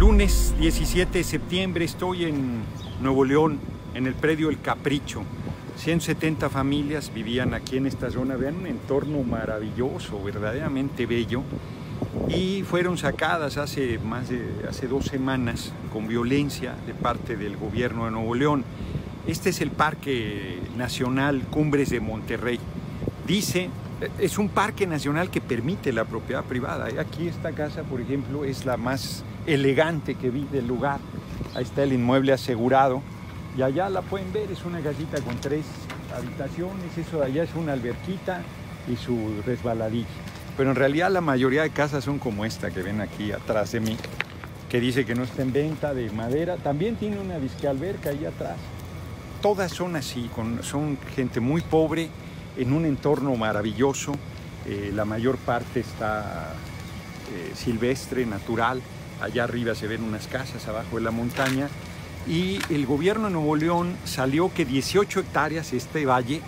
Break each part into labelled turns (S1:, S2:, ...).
S1: Lunes 17 de septiembre estoy en Nuevo León, en el predio El Capricho. 170 familias vivían aquí en esta zona. Vean un entorno maravilloso, verdaderamente bello. Y fueron sacadas hace 2 semanas con violencia de parte del gobierno de Nuevo León. Este es el Parque Nacional Cumbres de Monterrey. Es un parque nacional que permite la propiedad privada. Aquí esta casa, por ejemplo, es la más elegante que vi del lugar. Ahí está el inmueble asegurado. Y allá la pueden ver, es una casita con 3 habitaciones. Eso de allá es una alberquita y su resbaladilla. Pero en realidad la mayoría de casas son como esta que ven aquí atrás de mí, que dice que no está en venta, de madera. También tiene una disque alberca ahí atrás. Todas son así, son gente muy pobre, en un entorno maravilloso. La mayor parte está silvestre, natural. Allá arriba se ven unas casas abajo de la montaña. Y el gobierno de Nuevo León salió que 18 hectáreas, este valle,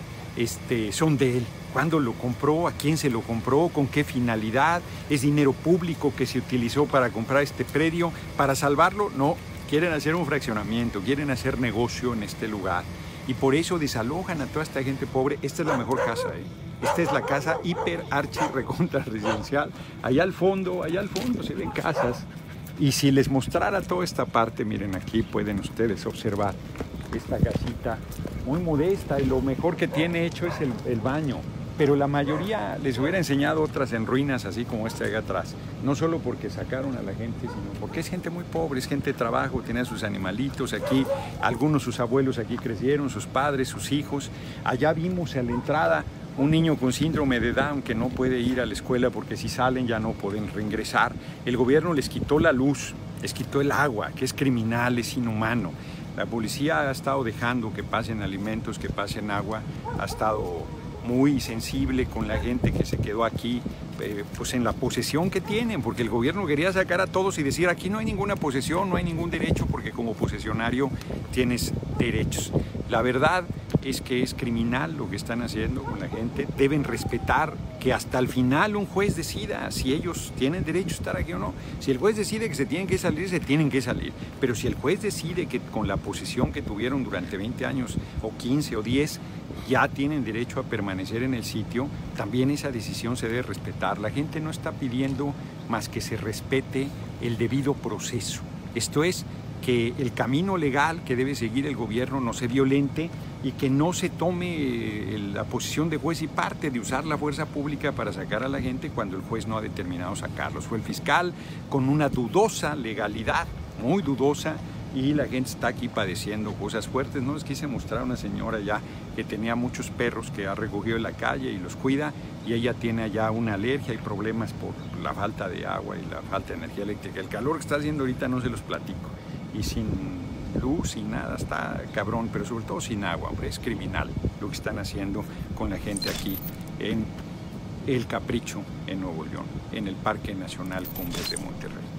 S1: son de él. ¿Cuándo lo compró? ¿A quién se lo compró? ¿Con qué finalidad? ¿Es dinero público que se utilizó para comprar este predio? ¿Para salvarlo? No. Quieren hacer un fraccionamiento, quieren hacer negocio en este lugar. Y por eso desalojan a toda esta gente pobre. Esta es la mejor casa, ¿eh? Esta es la casa hiper archi recontra residencial. Allá al fondo se ven casas. Y si les mostrara toda esta parte, miren, aquí pueden ustedes observar esta casita muy modesta, y lo mejor que tiene hecho es el baño. Pero la mayoría les hubiera enseñado otras en ruinas, así como esta de acá atrás. No solo porque sacaron a la gente, sino porque es gente muy pobre, es gente de trabajo, tiene sus animalitos aquí. Algunos sus abuelos aquí crecieron, sus padres, sus hijos. Allá vimos a la entrada un niño con síndrome de Down que no puede ir a la escuela porque si salen ya no pueden reingresar. El gobierno les quitó la luz, les quitó el agua, que es criminal, es inhumano. La policía ha estado dejando que pasen alimentos, que pasen agua, ha estado muy sensible con la gente que se quedó aquí, pues en la posesión que tienen, porque el gobierno quería sacar a todos y decir aquí no hay ninguna posesión, no hay ningún derecho, porque como posesionario tienes derechos. La verdad es que es criminal lo que están haciendo con la gente. Deben respetar que hasta el final un juez decida si ellos tienen derecho a estar aquí o no. Si el juez decide que se tienen que salir, se tienen que salir. Pero si el juez decide que con la posesión que tuvieron durante 20 años o 15 o 10 ya tienen derecho a permanecer en el sitio, también esa decisión se debe respetar. La gente no está pidiendo más que se respete el debido proceso. Esto es, que el camino legal que debe seguir el gobierno no se violente y que no se tome la posición de juez y parte de usar la fuerza pública para sacar a la gente cuando el juez no ha determinado sacarlos. Fue el fiscal con una dudosa legalidad, muy dudosa, y la gente está aquí padeciendo cosas fuertes. No les quise mostrar a una señora ya que tenía muchos perros que ha recogido en la calle y los cuida, y ella tiene allá una alergia y problemas por la falta de agua y la falta de energía eléctrica. El calor que está haciendo ahorita no se los platico. Y sin luz, sin nada, está cabrón, pero sobre todo sin agua, hombre, es criminal lo que están haciendo con la gente aquí en El Capricho, en Nuevo León, en el Parque Nacional Cumbres de Monterrey.